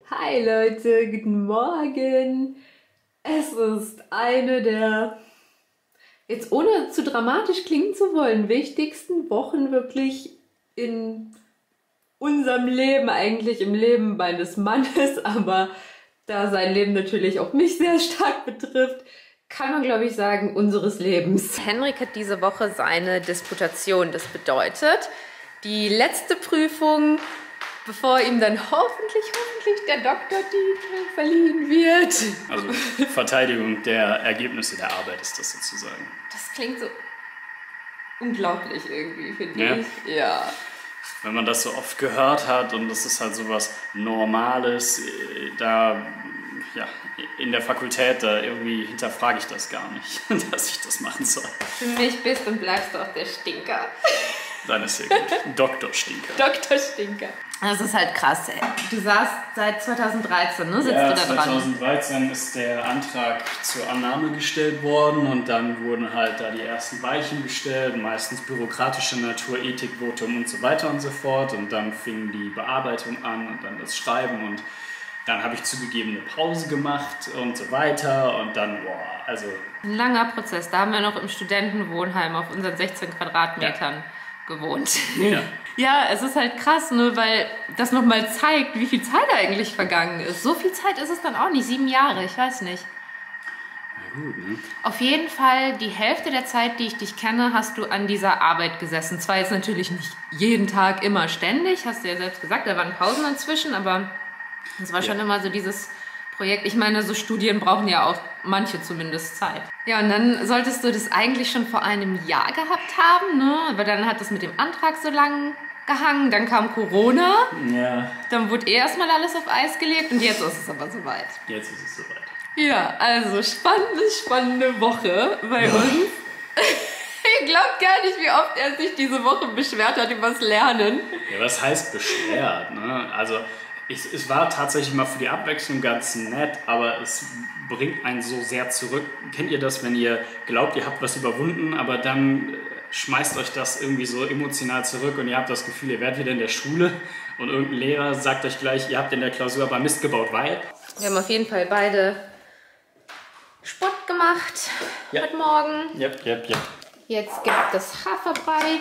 Hi Leute, guten Morgen. Es ist eine der, jetzt ohne zu dramatisch klingen zu wollen, wichtigsten Wochen wirklich in unserem Leben, eigentlich im Leben meines Mannes, aber da sein Leben natürlich auch mich sehr stark betrifft, kann man, glaube ich, sagen, unseres Lebens. Henrik hat diese Woche seine Disputation. Das bedeutet, die letzte Prüfung, bevor ihm dann hoffentlich der Doktortitel verliehen wird. Also Verteidigung der Ergebnisse der Arbeit ist das sozusagen. Das klingt so unglaublich irgendwie, finde ich. Ja. Wenn man das so oft gehört hat und das ist halt so was Normales, da ja, in der Fakultät, da irgendwie hinterfrage ich das gar nicht, dass ich das machen soll. Für mich bist und bleibst du auch der Stinker. Dann ist sehr gut. Dr. Stinker. Dr. Stinker. Das ist halt krass, ey. Du saßt seit 2013, ne? Sitzt ja, du da dran? 2013 ist der Antrag zur Annahme gestellt worden und dann wurden halt da die ersten Weichen gestellt, meistens bürokratischer Natur, Ethikvotum und so weiter und so fort. Und dann fing die Bearbeitung an und dann das Schreiben und dann habe ich zugegeben eine Pause gemacht und so weiter und dann, also... Ein langer Prozess. Da haben wir noch im Studentenwohnheim auf unseren 16 Quadratmetern gewohnt. Ja. Ja, es ist halt krass, ne, weil das nochmal zeigt, wie viel Zeit eigentlich vergangen ist. So viel Zeit ist es dann auch nicht, 7 Jahre, ich weiß nicht. Na gut, ne? Auf jeden Fall, die Hälfte der Zeit, die ich dich kenne, hast du an dieser Arbeit gesessen. Zwar jetzt natürlich nicht jeden Tag, immer ständig, hast du ja selbst gesagt, da waren Pausen dazwischen, aber es war schon immer so dieses Projekt. Ich meine, so Studien brauchen ja auch manche zumindest Zeit. Ja, und dann solltest du das eigentlich schon vor einem Jahr gehabt haben, ne? Aber dann hat das mit dem Antrag so lang gehangen, dann kam Corona, Ja. dann wurde erstmal alles auf Eis gelegt und jetzt ist es aber soweit. Jetzt ist es soweit. Ja, also spannende Woche bei uns. Ihr glaubt gar nicht, wie oft er sich diese Woche beschwert hat übers Lernen. Ja, was heißt beschwert, ne? Also es war tatsächlich mal für die Abwechslung ganz nett, aber es bringt einen so sehr zurück. Kennt ihr das, wenn ihr glaubt, ihr habt was überwunden, aber dann schmeißt euch das irgendwie so emotional zurück und ihr habt das Gefühl, ihr werdet wieder in der Schule und irgendein Lehrer sagt euch gleich, ihr habt in der Klausur aber Mist gebaut, weil... Wir haben auf jeden Fall beide Sport gemacht heute Morgen. Ja. Jetzt gibt es Haferbrei.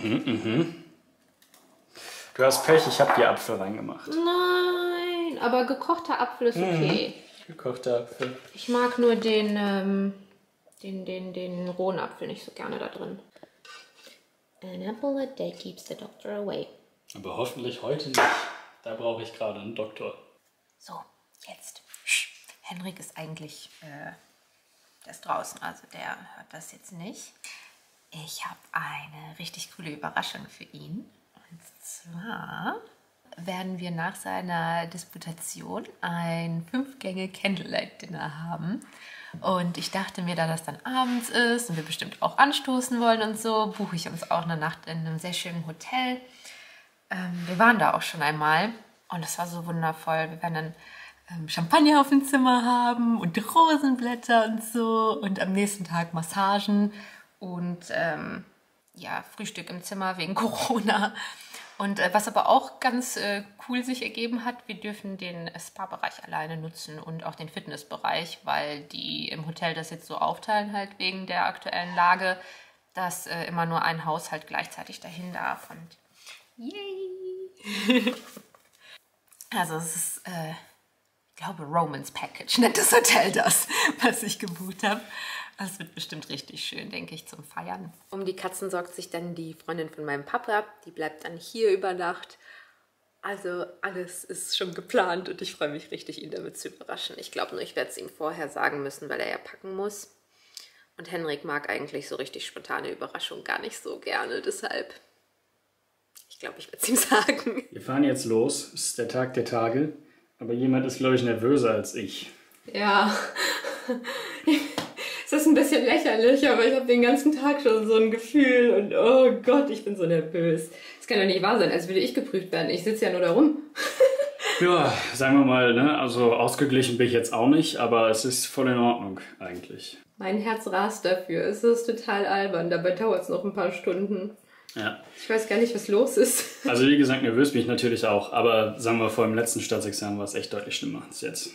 Du hast Pech, ich habe dir Apfel reingemacht. Nein, aber gekochter Apfel ist okay. Gekochter Apfel. Ich mag nur den rohen Apfel nicht so gerne da drin. An apple a day keeps the doctor away. Aber hoffentlich heute nicht. Da brauche ich gerade einen Doktor. So, jetzt. Henrik ist eigentlich, der ist draußen, also der hört das jetzt nicht. Ich habe eine richtig coole Überraschung für ihn. Und zwar werden wir nach seiner Disputation ein 5-Gänge-Candlelight-Dinner haben. Und ich dachte mir, da das dann abends ist und wir bestimmt auch anstoßen wollen und so, buche ich uns auch eine Nacht in einem sehr schönen Hotel. Wir waren da auch schon einmal und es war so wundervoll. Wir werden dann Champagner auf dem Zimmer haben und Rosenblätter und so und am nächsten Tag Massagen und Frühstück im Zimmer wegen Corona. Und was aber auch ganz cool sich ergeben hat, wir dürfen den Spa-Bereich alleine nutzen und auch den Fitnessbereich, weil die im Hotel das jetzt so aufteilen halt wegen der aktuellen Lage, dass immer nur ein Haushalt gleichzeitig dahin darf und yay! Also es ist, ich glaube, Romance Package nennt das Hotel das, was ich gebucht habe. Das wird bestimmt richtig schön, denke ich, zum Feiern. Um die Katzen sorgt sich dann die Freundin von meinem Papa. Die bleibt dann hier über Nacht. Also alles ist schon geplant und ich freue mich richtig, ihn damit zu überraschen. Ich glaube nur, ich werde es ihm vorher sagen müssen, weil er ja packen muss. Und Henrik mag eigentlich so richtig spontane Überraschungen gar nicht so gerne. Deshalb, ich glaube, ich werde es ihm sagen. Wir fahren jetzt los. Es ist der Tag der Tage. Aber jemand ist, glaube ich, nervöser als ich. Ja, es ist ein bisschen lächerlich, aber ich habe den ganzen Tag schon so ein Gefühl und oh Gott, ich bin so nervös. Das kann doch nicht wahr sein, als würde ich geprüft werden. Ich sitze ja nur da rum. Ja, sagen wir mal, ne? Also ausgeglichen bin ich jetzt auch nicht, aber es ist voll in Ordnung eigentlich. Mein Herz rast dafür. Es ist total albern, dabei dauert es noch ein paar Stunden. Ja. Ich weiß gar nicht, was los ist. Also wie gesagt, nervös bin ich natürlich auch, aber sagen wir, vor dem letzten Staatsexamen war es echt deutlich schlimmer als jetzt.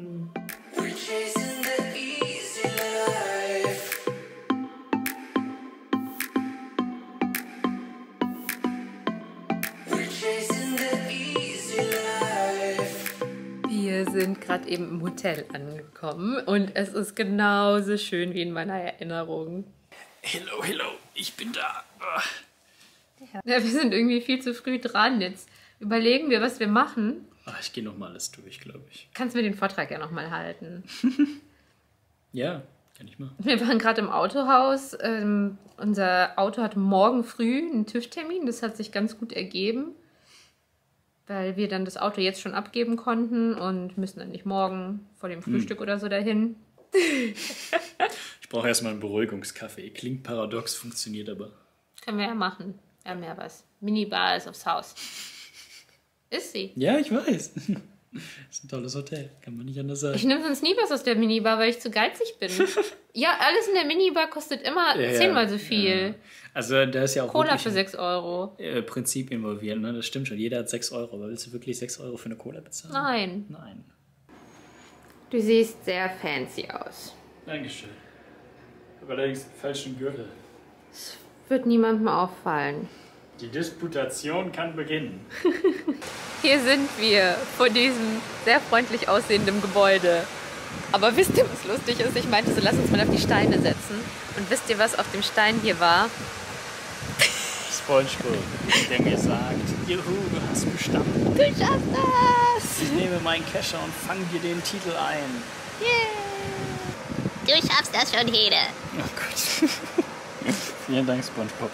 Wir sind gerade eben im Hotel angekommen und es ist genauso schön wie in meiner Erinnerung. Hello, hello, ich bin da. Ja, wir sind irgendwie viel zu früh dran. Jetzt überlegen wir, was wir machen. Ich gehe nochmal alles durch, glaube ich. Kannst du mir den Vortrag ja nochmal halten? Ja, kann ich mal. Wir waren gerade im Autohaus. Unser Auto hat morgen früh einen TÜV-Termin. Das hat sich ganz gut ergeben, weil wir dann das Auto jetzt schon abgeben konnten und müssen dann nicht morgen vor dem Frühstück oder so dahin. Ich brauche erstmal einen Beruhigungskaffee. Klingt paradox, funktioniert aber. Können wir ja machen. Wir haben ja was. Minibar ist aufs Haus. Ist sie. Ja, ich weiß. Das ist ein tolles Hotel, kann man nicht anders sagen. Ich nehme sonst nie was aus der Minibar, weil ich zu geizig bin. Ja, alles in der Minibar kostet immer 10-mal so viel. Ja. Also da ist ja auch Cola für 6 Euro. Prinzip involviert, ne? Das stimmt schon. Jeder hat 6 Euro. Aber willst du wirklich 6 Euro für eine Cola bezahlen? Nein. Nein. Du siehst sehr fancy aus. Dankeschön. Aber allerdings den falschen Gürtel. Wird niemandem auffallen. Die Disputation kann beginnen. Hier sind wir vor diesem sehr freundlich aussehenden Gebäude. Aber wisst ihr, was lustig ist? Ich meinte so, lass uns mal auf die Steine setzen. Und wisst ihr, was auf dem Stein hier war? SpongeBob, der mir sagt, juhu, du hast bestanden. Du schaffst das! Ich nehme meinen Kescher und fange dir den Titel ein. Yeah. Du schaffst das schon, Hede. Oh Gott. Vielen Dank, SpongeBob.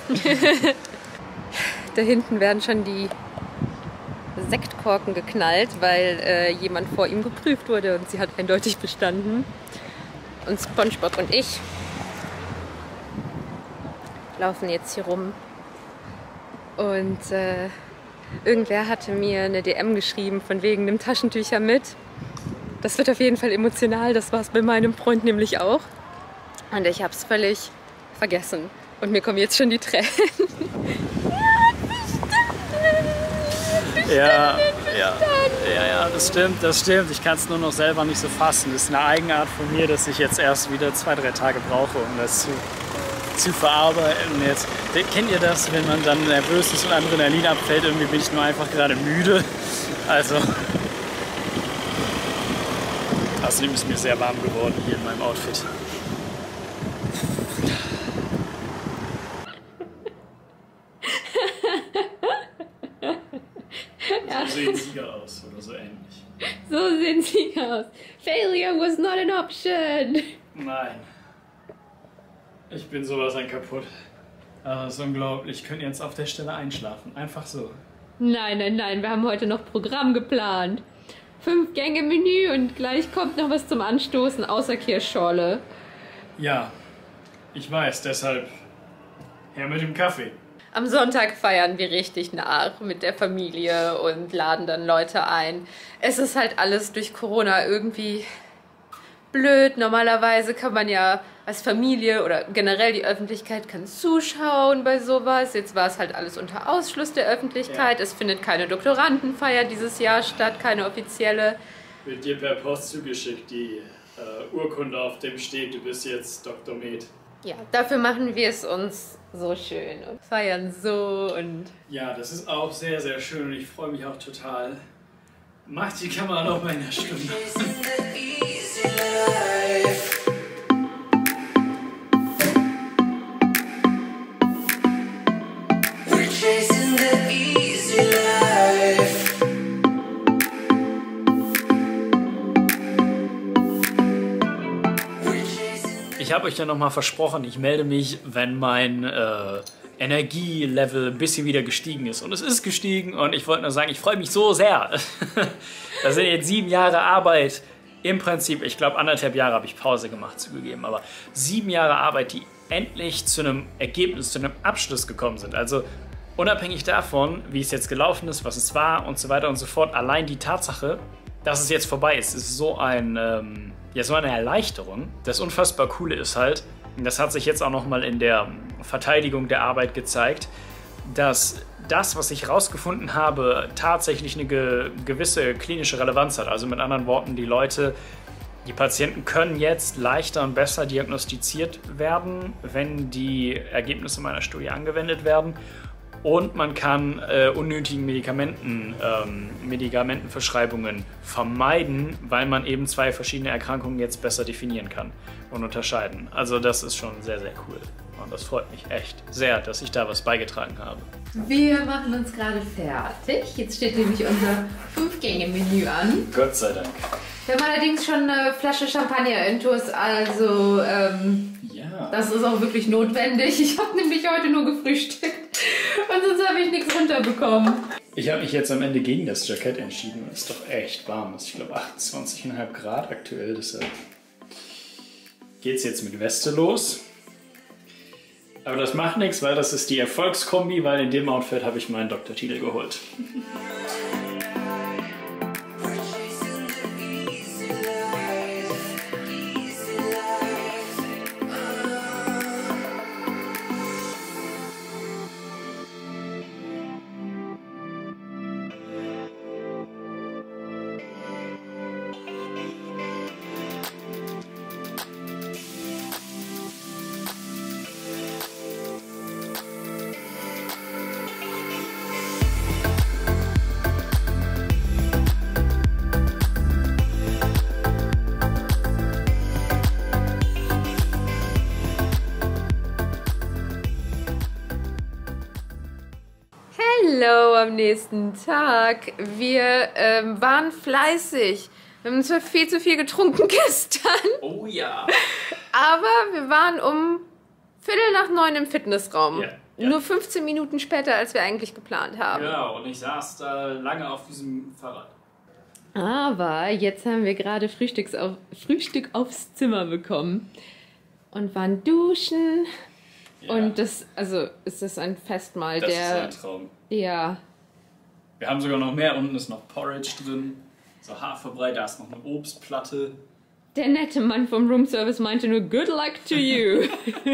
Da hinten werden schon die Sektkorken geknallt, weil jemand vor ihm geprüft wurde und sie hat eindeutig bestanden. Und SpongeBob und ich laufen jetzt hier rum. Und irgendwer hatte mir eine DM geschrieben von wegen nimm Taschentücher mit. Das wird auf jeden Fall emotional, das war es bei meinem Freund nämlich auch. Und ich habe es völlig vergessen. Und mir kommen jetzt schon die Tränen. Ja, das stimmt. Ich kann es nur noch selber nicht so fassen. Das ist eine Eigenart von mir, dass ich jetzt erst wieder 2-3 Tage brauche, um das zu verarbeiten. Und jetzt, kennt ihr das, wenn man dann nervös ist und Adrenalin abfällt? Irgendwie bin ich nur einfach gerade müde. Also, außerdem ist mir sehr warm geworden hier in meinem Outfit. So sehen Sieger aus oder so ähnlich. So sehen sie aus. Failure was not an option. Nein. Ich bin sowas ein kaputt. Das ist unglaublich. Ich könnte jetzt auf der Stelle einschlafen. Einfach so. Nein, wir haben heute noch Programm geplant. 5 Gänge Menü und gleich kommt noch was zum Anstoßen außer Kirschschorle. Ja, ich weiß, deshalb her mit dem Kaffee. Am Sonntag feiern wir richtig nach mit der Familie und laden dann Leute ein. Es ist halt alles durch Corona irgendwie blöd. Normalerweise kann man ja als Familie oder generell die Öffentlichkeit kann zuschauen bei sowas. Jetzt war es halt alles unter Ausschluss der Öffentlichkeit. Ja. Es findet keine Doktorandenfeier dieses Jahr statt, keine offizielle. Wird dir per Post zugeschickt, die Urkunde, auf dem steht, du bist jetzt Dr. Med. Ja, dafür machen wir es uns so schön und feiern so und... Ja, das ist auch sehr, sehr schön und ich freue mich auch total. Macht die Kamera noch mal in der Stunde. Ich habe euch ja nochmal versprochen, ich melde mich, wenn mein Energielevel ein bisschen wieder gestiegen ist. Und es ist gestiegen und ich wollte nur sagen, ich freue mich so sehr. Das sind jetzt 7 Jahre Arbeit. Im Prinzip, ich glaube 1,5 Jahre habe ich Pause gemacht, zugegeben. Aber 7 Jahre Arbeit, die endlich zu einem Ergebnis, zu einem Abschluss gekommen sind. Also unabhängig davon, wie es jetzt gelaufen ist, was es war und so weiter und so fort. Allein die Tatsache, dass es jetzt vorbei ist so ein... so eine Erleichterung. Das unfassbar Coole ist halt, das hat sich jetzt auch nochmal in der Verteidigung der Arbeit gezeigt, dass das, was ich herausgefunden habe, tatsächlich eine gewisse klinische Relevanz hat. Also mit anderen Worten, die Patienten können jetzt leichter und besser diagnostiziert werden, wenn die Ergebnisse meiner Studie angewendet werden. Und man kann unnötigen Medikamentenverschreibungen vermeiden, weil man eben 2 verschiedene Erkrankungen jetzt besser definieren kann und unterscheiden. Also das ist schon sehr, sehr cool. Und das freut mich echt sehr, dass ich da was beigetragen habe. Wir machen uns gerade fertig. Jetzt steht nämlich unser 5-Gänge-Menü an. Gott sei Dank. Wir haben allerdings schon eine Flasche Champagner intus, also Ja. das ist auch wirklich notwendig. Ich habe nämlich heute nur gefrühstückt und sonst habe ich nichts runterbekommen. Ich habe mich jetzt am Ende gegen das Jackett entschieden. Es ist doch echt warm. Ich glaube 28,5 Grad aktuell. Deshalb geht es jetzt mit Weste los. Aber das macht nichts, weil das ist die Erfolgskombi, weil in dem Outfit habe ich meinen Doktortitel geholt. Hallo am nächsten Tag. Wir waren fleißig. Wir haben zwar viel zu viel getrunken gestern, Oh ja. aber wir waren um 8:15 im Fitnessraum. Ja, ja. Nur 15 Minuten später, als wir eigentlich geplant haben. Genau, und ich saß da lange auf diesem Fahrrad. Aber jetzt haben wir gerade Frühstück aufs Zimmer bekommen und waren duschen. Ja. Und das, also ist das ein Festmahl, Das der... ist ein Traum. Ja, Wir haben sogar noch mehr. Unten ist noch Porridge drin. So Haferbrei, da ist noch eine Obstplatte. der nette Mann vom Roomservice meinte nur good luck to you.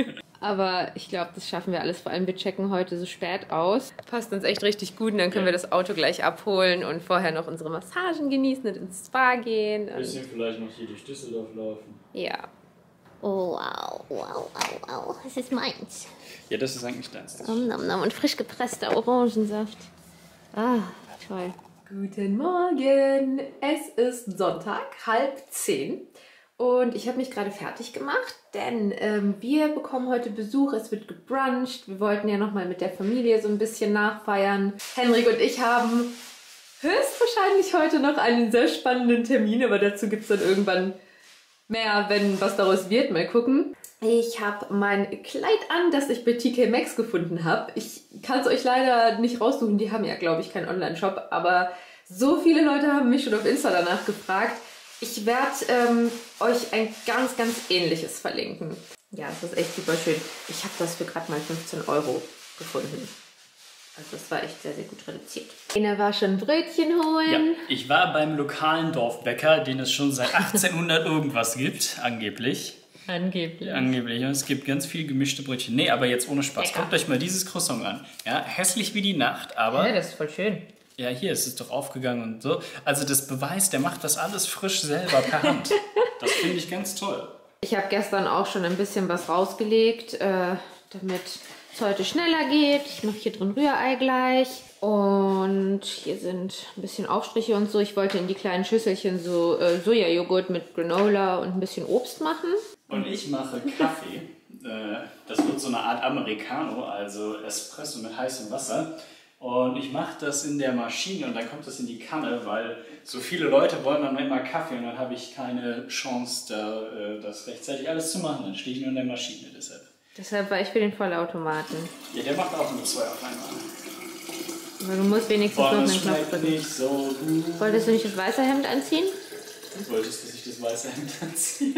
Aber ich glaube, das schaffen wir alles. Vor allem, wir checken heute so spät aus. Passt uns echt richtig gut und dann können wir das Auto gleich abholen und vorher noch unsere Massagen genießen und ins Spa gehen. Ein bisschen vielleicht noch hier durch Düsseldorf laufen. Ja. Oh, wow, wow, wow, wow. Das ist meins. Ja, das ist eigentlich deins. Nom, nom, nom. Und frisch gepresster Orangensaft. Ah, toll. Guten Morgen. Es ist Sonntag, 9:30. Und ich habe mich gerade fertig gemacht, denn wir bekommen heute Besuch. Es wird gebruncht. Wir wollten ja nochmal mit der Familie so ein bisschen nachfeiern. Henrik und ich haben höchstwahrscheinlich heute noch einen sehr spannenden Termin, aber dazu gibt es dann irgendwann mehr, wenn was daraus wird. Mal gucken. Ich habe mein Kleid an, das ich bei TK Maxx gefunden habe. Ich kann es euch leider nicht raussuchen. Die haben ja, glaube ich, keinen Online-Shop. Aber so viele Leute haben mich schon auf Insta danach gefragt. Ich werde euch ein ganz, ganz ähnliches verlinken. Ja, das ist echt super schön. Ich habe das für gerade mal 15 € gefunden. Also das war echt sehr, sehr gut reduziert. Eine war schon Brötchen Ja, holen. ich war beim lokalen Dorfbäcker, den es schon seit 1800 irgendwas gibt, angeblich. Angeblich. Angeblich. Und es gibt ganz viel gemischte Brötchen. Nee, aber jetzt ohne Spaß. Lecker. Guckt euch mal dieses Croissant an. Ja, hässlich wie die Nacht, aber... Ja, das ist voll schön. Ja, hier ist es doch aufgegangen und so. Also das beweist, der macht das alles frisch selber per Hand. Das finde ich ganz toll. Ich habe gestern auch schon ein bisschen was rausgelegt, damit es heute schneller geht. Ich mache hier drin Rührei gleich. Und hier sind ein bisschen Aufstriche und so. Ich wollte in die kleinen Schüsselchen so Sojajoghurt mit Granola und ein bisschen Obst machen. Und ich mache Kaffee. Das wird so eine Art Americano, also Espresso mit heißem Wasser. Und ich mache das in der Maschine und dann kommt das in die Kanne, weil so viele Leute wollen dann immer Kaffee und dann habe ich keine Chance, das rechtzeitig alles zu machen. Dann stehe ich nur in der Maschine deshalb. Deshalb war ich für den Vollautomaten. Ja, der macht auch nur 2 auf einmal. Aber du musst wenigstens noch Boah, einen das Knopf schmeckt drücken. nicht so gut. Wolltest du nicht das weiße Hemd anziehen? Du wolltest, dass ich das weiße Hemd anziehe.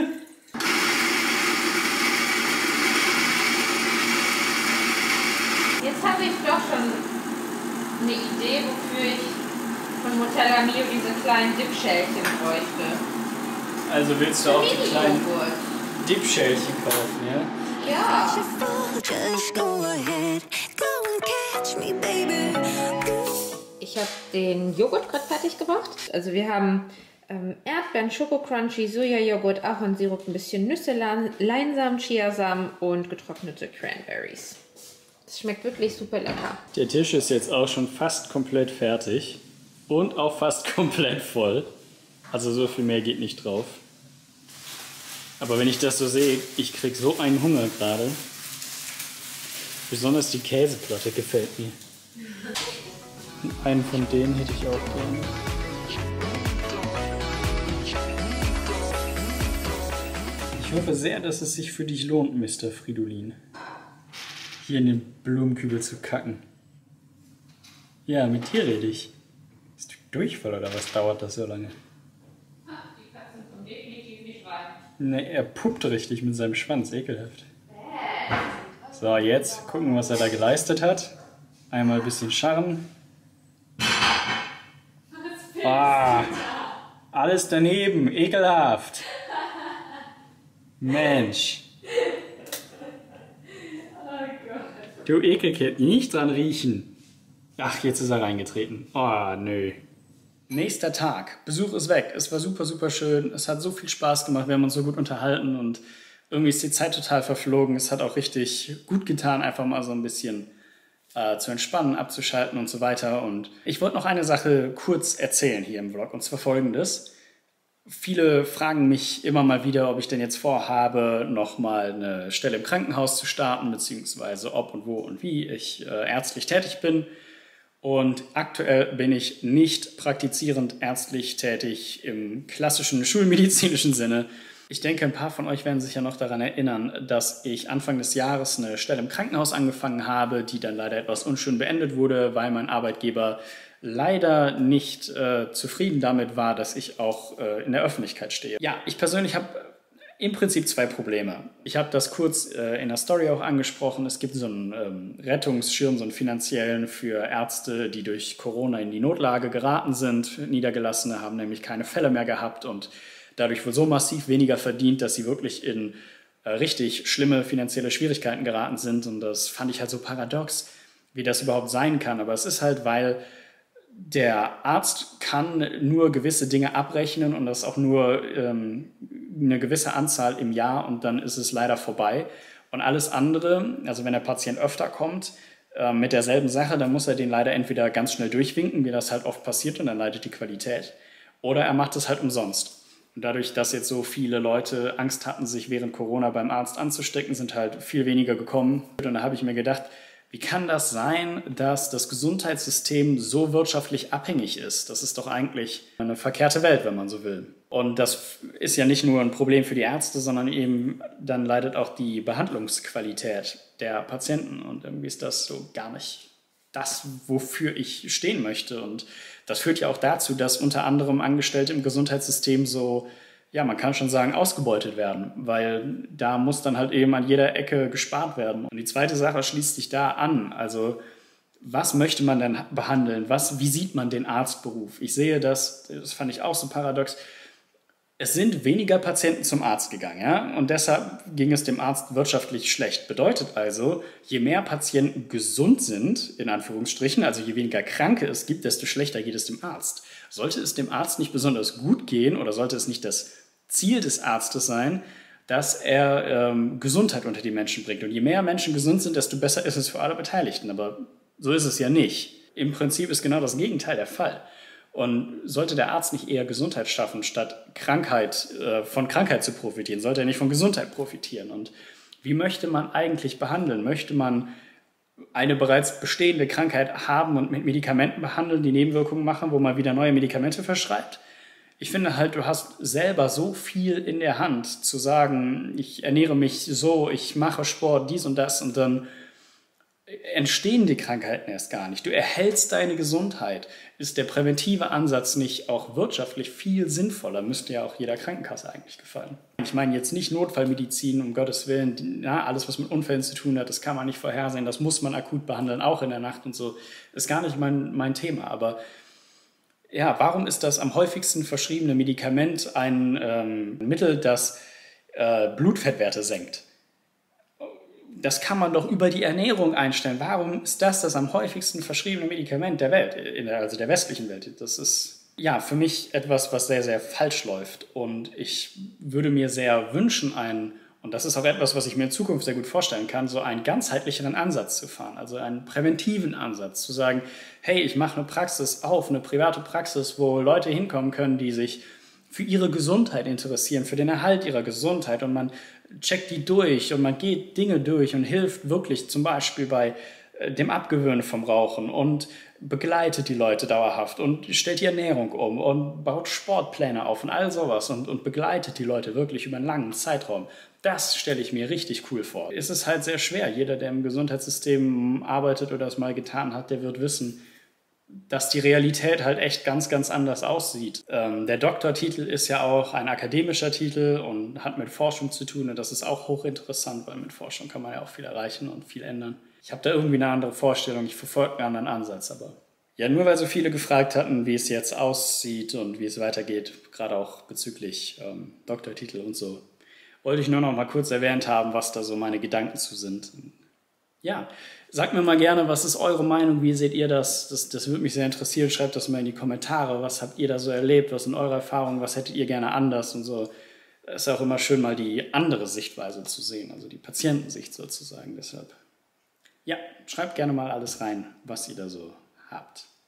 Jetzt habe ich doch schon eine Idee, wofür ich von Nutella Mio diese kleinen Dipschälchen bräuchte. Also willst du auch die kleinen Mini-Joghurt. Dipschälchen kaufen, ja? Just go ahead, go and catch me, baby. Ich habe den Joghurt gerade fertig gemacht. Also wir haben Erdbeeren, Schoko-Crunchy, Sojajoghurt, Ahornsirup, ein bisschen Nüsse, Leinsamen, Chiasamen und getrocknete Cranberries. Das schmeckt wirklich super lecker. Der Tisch ist jetzt auch schon fast komplett fertig und auch fast komplett voll. Also so viel mehr geht nicht drauf. Aber wenn ich das so sehe, ich krieg so einen Hunger gerade. Besonders die Käseplatte gefällt mir. Einen von denen hätte ich auch gerne. Ich hoffe sehr, dass es sich für dich lohnt, Mr. Fridolin, hier in den Blumenkübel zu kacken. Ja, mit dir rede ich. Ist du Durchfall oder was dauert das so lange? Die Katzen kommen definitiv nicht rein. Ne, er puppt richtig mit seinem Schwanz, ekelhaft. So, jetzt gucken, was er da geleistet hat. Einmal ein bisschen scharren. Ah, alles daneben, ekelhaft. Mensch. Du Ekelkind, nicht dran riechen. Ach, jetzt ist er reingetreten. Oh, nö. Nächster Tag. Besuch ist weg. Es war super, super schön. Es hat so viel Spaß gemacht. Wir haben uns so gut unterhalten und irgendwie ist die Zeit total verflogen. Es hat auch richtig gut getan, einfach mal so ein bisschen zu entspannen, abzuschalten und so weiter. Und ich wollte noch eine Sache kurz erzählen hier im Vlog, und zwar Folgendes. Viele fragen mich immer mal wieder, ob ich denn jetzt vorhabe, nochmal eine Stelle im Krankenhaus zu starten, beziehungsweise ob und wo und wie ich ärztlich tätig bin. Und aktuell bin ich nicht praktizierend ärztlich tätig im klassischen schulmedizinischen Sinne. Ich denke, ein paar von euch werden sich ja noch daran erinnern, dass ich Anfang des Jahres eine Stelle im Krankenhaus angefangen habe, die dann leider etwas unschön beendet wurde, weil mein Arbeitgeber leider nicht zufrieden damit war, dass ich auch in der Öffentlichkeit stehe. Ja, ich persönlich habe im Prinzip zwei Probleme. Ich habe das kurz in der Story auch angesprochen. Es gibt so einen Rettungsschirm, so einen finanziellen für Ärzte, die durch Corona in die Notlage geraten sind. Niedergelassene haben nämlich keine Fälle mehr gehabt und dadurch wohl so massiv weniger verdient, dass sie wirklich in richtig schlimme finanzielle Schwierigkeiten geraten sind. Und das fand ich halt so paradox, wie das überhaupt sein kann. Aber es ist halt, weil der Arzt kann nur gewisse Dinge abrechnen und das auch nur eine gewisse Anzahl im Jahr und dann ist es leider vorbei. Und alles andere, also wenn der Patient öfter kommt mit derselben Sache, dann muss er den leider entweder ganz schnell durchwinken, wie das halt oft passiert und dann leidet die Qualität, oder er macht es halt umsonst. Und dadurch, dass jetzt so viele Leute Angst hatten, sich während Corona beim Arzt anzustecken, sind halt viel weniger gekommen. Und da habe ich mir gedacht, wie kann das sein, dass das Gesundheitssystem so wirtschaftlich abhängig ist? Das ist doch eigentlich eine verkehrte Welt, wenn man so will. Und das ist ja nicht nur ein Problem für die Ärzte, sondern eben dann leidet auch die Behandlungsqualität der Patienten. Und irgendwie ist das so gar nicht das, wofür ich stehen möchte. Und das führt ja auch dazu, dass unter anderem Angestellte im Gesundheitssystem so, ja, man kann schon sagen, ausgebeutet werden, weil da muss dann halt eben an jeder Ecke gespart werden. Und die zweite Sache schließt sich da an. Also was möchte man denn behandeln? Wie sieht man den Arztberuf? Ich sehe das fand ich auch so paradox. Es sind weniger Patienten zum Arzt gegangen, ja? Und deshalb ging es dem Arzt wirtschaftlich schlecht. Bedeutet also, je mehr Patienten gesund sind, in Anführungsstrichen, also je weniger Kranke es gibt, desto schlechter geht es dem Arzt. Sollte es dem Arzt nicht besonders gut gehen oder sollte es nicht das Ziel des Arztes sein, dass er Gesundheit unter die Menschen bringt? Und je mehr Menschen gesund sind, desto besser ist es für alle Beteiligten. Aber so ist es ja nicht. Im Prinzip ist genau das Gegenteil der Fall. Und sollte der Arzt nicht eher Gesundheit schaffen, statt von Krankheit zu profitieren? Sollte er nicht von Gesundheit profitieren? Und wie möchte man eigentlich behandeln? Möchte man eine bereits bestehende Krankheit haben und mit Medikamenten behandeln, die Nebenwirkungen machen, wo man wieder neue Medikamente verschreibt? Ich finde halt, du hast selber so viel in der Hand, zu sagen, ich ernähre mich so, ich mache Sport, dies und das, und dann entstehen die Krankheiten erst gar nicht. Du erhältst deine Gesundheit. Ist der präventive Ansatz nicht auch wirtschaftlich viel sinnvoller? Müsste ja auch jeder Krankenkasse eigentlich gefallen. Ich meine jetzt nicht Notfallmedizin, um Gottes Willen. Ja, alles, was mit Unfällen zu tun hat, das kann man nicht vorhersehen. Das muss man akut behandeln, auch in der Nacht und so. Ist gar nicht mein Thema. Aber ja, warum ist das am häufigsten verschriebene Medikament ein Mittel, das Blutfettwerte senkt? das kann man doch über die Ernährung einstellen. Warum ist das am häufigsten verschriebene Medikament der Welt, also der westlichen Welt? Das ist ja für mich etwas, was sehr, sehr falsch läuft. Und ich würde mir sehr wünschen, und das ist auch etwas, was ich mir in Zukunft sehr gut vorstellen kann, so einen ganzheitlicheren Ansatz zu fahren, also einen präventiven Ansatz, zu sagen, hey, ich mache eine Praxis auf, eine private Praxis, wo Leute hinkommen können, die sich für ihre Gesundheit interessieren, für den Erhalt ihrer Gesundheit, und man checkt die durch und man geht Dinge durch und hilft wirklich zum Beispiel bei dem Abgewöhnen vom Rauchen und begleitet die Leute dauerhaft und stellt die Ernährung um und baut Sportpläne auf und all sowas und begleitet die Leute wirklich über einen langen Zeitraum. Das stelle ich mir richtig cool vor. Es ist halt sehr schwer. Jeder, der im Gesundheitssystem arbeitet oder es mal getan hat, der wird wissen, dass die Realität halt echt ganz, ganz anders aussieht. Der Doktortitel ist ja auch ein akademischer Titel und hat mit Forschung zu tun, und das ist auch hochinteressant, weil mit Forschung kann man ja auch viel erreichen und viel ändern. Ich habe da irgendwie eine andere Vorstellung, ich verfolge einen anderen Ansatz, aber ja, nur weil so viele gefragt hatten, wie es jetzt aussieht und wie es weitergeht, gerade auch bezüglich Doktortitel und so, wollte ich nur noch mal kurz erwähnt haben, was da so meine Gedanken zu sind. Ja, sagt mir mal gerne, was ist eure Meinung, wie seht ihr das? Das würde mich sehr interessieren, schreibt das mal in die Kommentare, was habt ihr da so erlebt, was sind eure Erfahrungen, was hättet ihr gerne anders und so. Es ist auch immer schön, mal die andere Sichtweise zu sehen, also die Patientensicht sozusagen, deshalb. Ja, schreibt gerne mal alles rein, was ihr da so habt.